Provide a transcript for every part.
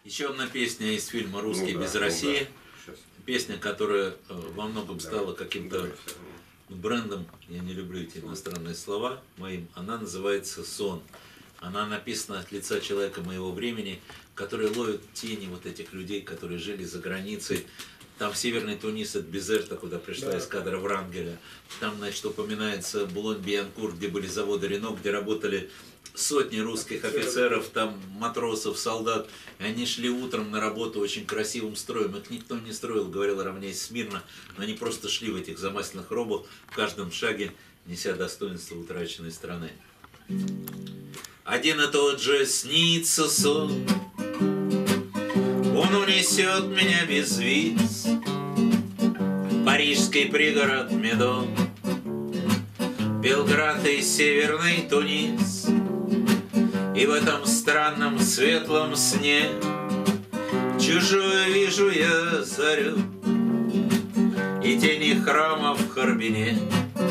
Еще одна песня из фильма «Русский без да, России». Сейчас. Песня, которая во многом стала каким-то брендом. Я не люблю эти иностранные слова моим. Она называется «Сон». Она написана от лица человека моего времени, который ловит тени вот этих людей, которые жили за границей. Там в Северный Тунис, от Безерта, куда пришла эскадра Врангеля. Там, значит, упоминается Булонь-Биянкур, где были заводы Рено, где работали сотни русских офицеров, там матросов, солдат. И они шли утром на работу очень красивым строем. Их никто не строил, говорил, равняйся смирно. Но они просто шли в этих замасленных робах, в каждом шаге, неся достоинство утраченной страны. Один и тот же снится сон, он унесет меня без виз. Парижский пригород Медон, Белград и Северный Тунис. И в этом странном светлом сне чужую вижу я зарю и тени храмов в Харбине,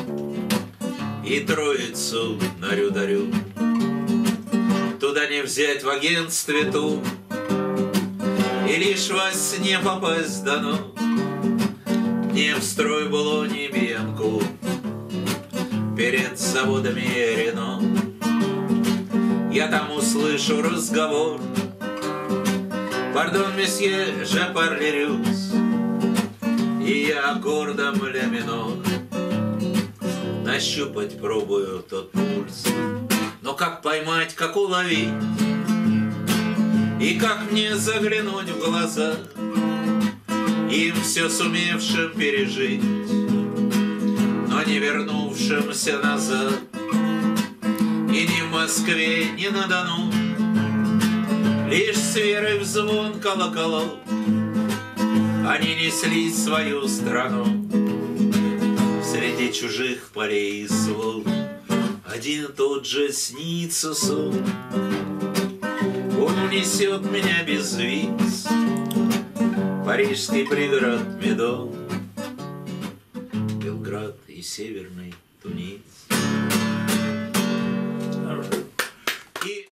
и Троицу на Рю-Дарю. Туда не взять в агентстве тур, и лишь во сне попасть дано. Не в строй Булони Биянкур перед заводами Рено. Я там услышу разговор: «Пардон, месье, же парлерюс». И я аккордом ля минор нащупать пробую тот пульс. Но как поймать, как уловить, и как мне заглянуть в глаза им все сумевшим пережить, но не вернувшимся назад. И ни в Москве, ни на Дону лишь с верой в звон колоколов они несли свою страну среди чужих полей и слов. Один и тот же снится сон, он унесет меня без виз. Парижский пригород Медон, Белград и Северный Тунис.